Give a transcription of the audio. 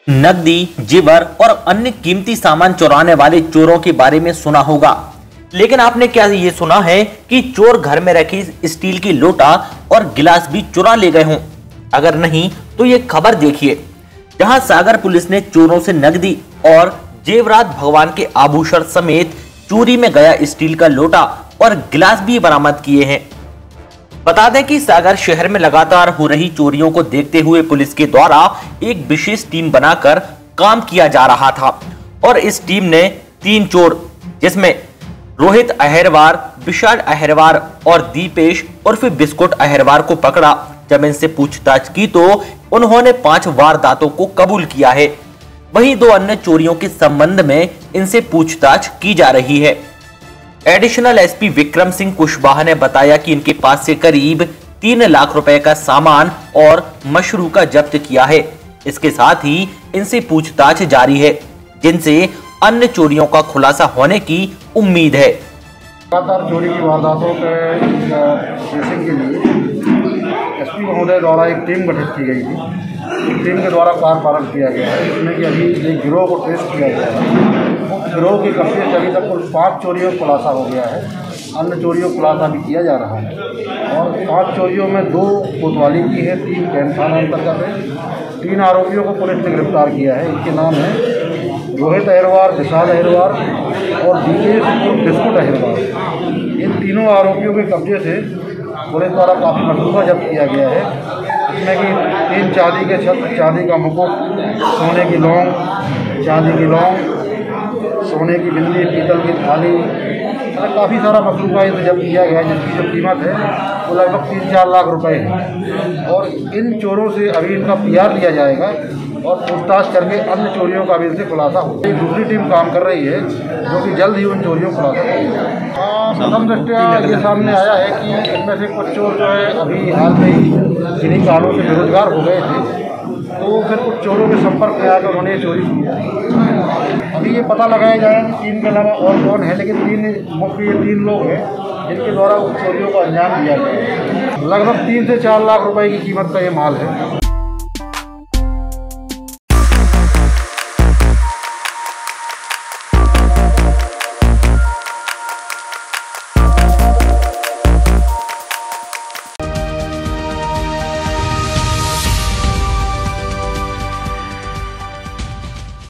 नकदी, जेवर और अन्य कीमती सामान चुराने वाले चोरों के बारे में सुना होगा, लेकिन आपने क्या ये सुना है कि चोर घर में रखी स्टील की लोटा और गिलास भी चुरा ले गए हों? अगर नहीं तो ये खबर देखिए, जहां सागर पुलिस ने चोरों से नकदी और जेवरात, भगवान के आभूषण समेत चोरी में गया स्टील का लोटा और गिलास भी बरामद किए हैं। बता दें कि सागर शहर में लगातार हो रही चोरियों को देखते हुए पुलिस के द्वारा एक विशेष टीम बनाकर काम किया जा रहा था और इस टीम ने 3 चोर, जिसमें रोहित अहिरवार, विशाल अहिरवार और दीपेश उर्फ बिस्कुट अहिरवार को पकड़ा। जब इनसे पूछताछ की तो उन्होंने 5 वारदातों को कबूल किया है। वहीं 2 अन्य चोरियों के संबंध में इनसे पूछताछ की जा रही है। एडिशनल एसपी विक्रम सिंह कुशवाहा ने बताया कि इनके पास से करीब 3 लाख रुपए का सामान और मशरूका जब्त किया है। इसके साथ ही इनसे पूछताछ जारी है, जिनसे अन्य चोरियों का खुलासा होने की उम्मीद है। लगातार चोरी की वारदातों के ट्रेसिंग के लिए एसपी महोदय द्वारा एक टीम गठित की गई थी। टीम के द्वारा कार्यपालन किया गया है, जिसमें कि अभी एक गिरोह को ट्रेस किया गया है। उस गिरोह के कब्जे से अभी तक कुल 5 चोरियों का खुलासा हो गया है। अन्य चोरियों का खुलासा भी किया जा रहा है और 5 चोरियों में 2 कोतवाली की है, 3 कैंट थाना अंतर्गत है। 3 आरोपियों को पुलिस ने गिरफ्तार किया है। इनके नाम है रोहित अहिरवार, विशाल अहिरवार और दीपेश बिस्कुट अहिरवार। इन तीनों आरोपियों के कब्जे से पुलिस द्वारा काफ़ी मशरूका जब्त किया गया है, जिसमें कि 3 चांदी के छत्र, चांदी का मुकुट, सोने की लौंग, चांदी की लौंग, सोने की बिंदी, पीतल की थाली, काफ़ी सारा मशरूका इसे जब्त किया गया है, जिसकी जो कीमत है वो लगभग 3-4 लाख रुपए है। और इन चोरों से अभी इनका PR लिया जाएगा और पूछताछ करके अन्य चोरियों का भी इनसे खुलासा होगा। दूसरी टीम काम कर रही है जो कि जल्द ही उन चोरियों को खुलासा करेगी। प्रथम दृष्टया ये सामने आया है कि इनमें से कुछ चोर जो है अभी हाल में ही किन्हीं कारणों से बेरोजगार हो गए थे, तो फिर कुछ चोरों के संपर्क में आकर उन्होंने ये चोरी की है। अभी ये पता लगाया जाए कि 3 के अलावा और कौन है, लेकिन 3 लोग हैं जिनके द्वारा उन चोरियों को अंजाम दिया गया है। लगभग 3 से 4 लाख रुपए की कीमत का ये माल है।